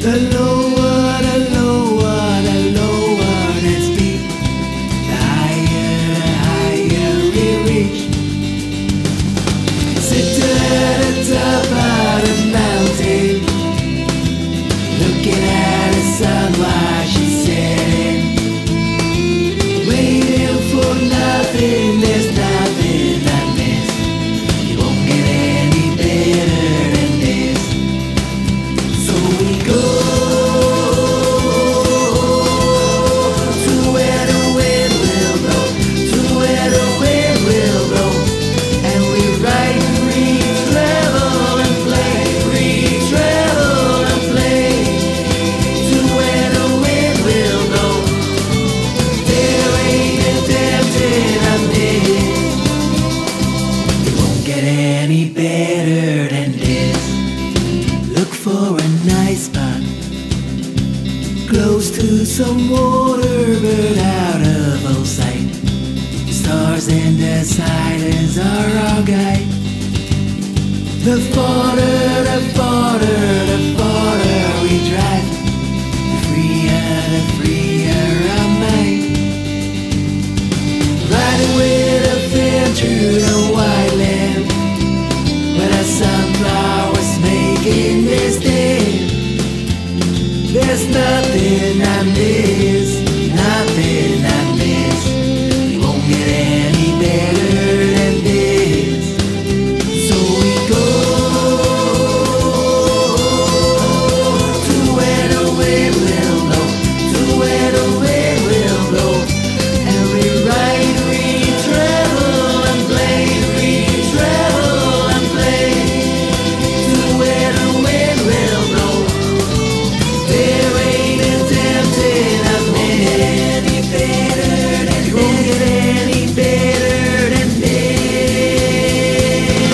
The lower, the lower, the lower it's deep, the higher we reach. Sitting at the top of the mountain, looking at the sun while she's setting, waiting for nothing. There's nothing I miss. You won't get any better than this. So we go to where the wind will blow, to where the wind will blow, and we ride, we travel and play, we travel and play, to where the wind will blow. There ain't a damn thing I miss. You won't get any better than this. Look for a nice spot, close to some water, but out of all sight. The stars and the silence are our guide. The farther, the farther, the farther we drive, the freer our mind. Riding with a fan through the white land, where the sunflowers making this day. There's nothing I miss, nothing I miss. You won't get any better than this. So we go to where the wind will blow, to where the wind will blow, and we ride, we travel and play, we travel and play, to where the wind will blow. There ain't a damn thing I miss. Any better than you won't get any better than this.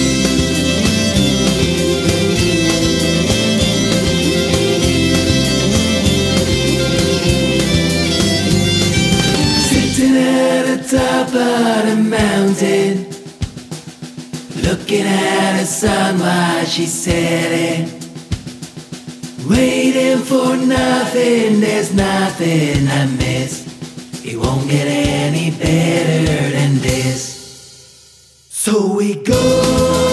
Sitting at the top of the mountain, looking at the sun while she's setting, waiting for nothing. There's nothing I miss. It won't get any better than this. So we go